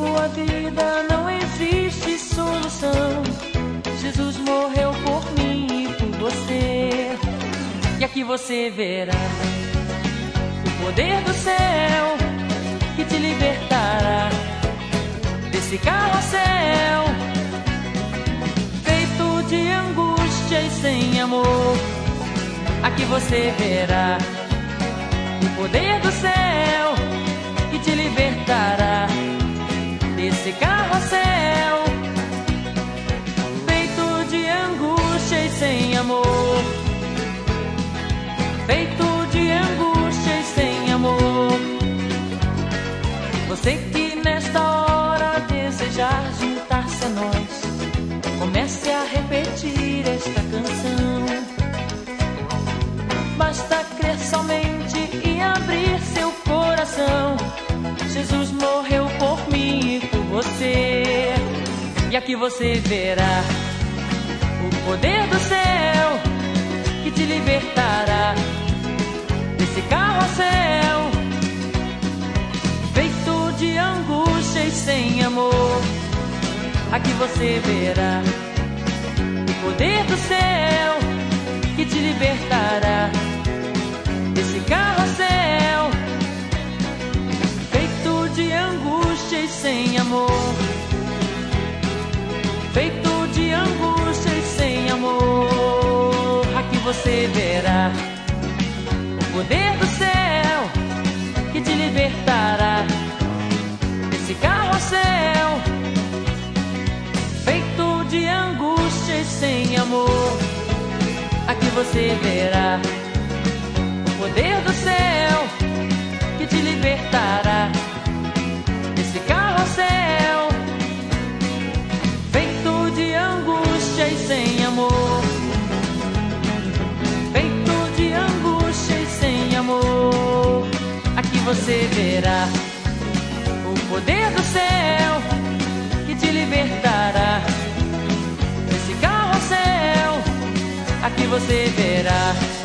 sua vida não existe solução. Jesus morreu por mim e por você. E aqui você verá o poder do céu que te libertará desse carrossel feito de angústia e sem amor. Aqui você verá o poder do céu que te libertará desse carrossel feito de angústia e sem amor. Feito de angústia e sem amor. Você que nesta hora desejar juntar-se a nós, comece a repetir esta canção. Basta crer somente e abrir seu coração. Jesus morreu por mim e por você. E aqui você verá o poder do céu que te libertará desse carrossel feito de angústia e sem amor. Aqui você verá o poder do céu que te libertará desse carrossel feito de angústia e sem amor. Feito de angústia e sem amor. Aqui você verá o poder do céu que te libertará desse carrossel feito de angústia e sem amor. Aqui você verá o poder do céu que te libertará desse carrossel feito de angústia e sem amor. Feito de angústia e sem amor. Aqui você verá o poder do céu que te libertará desse carrossel. Aqui você verá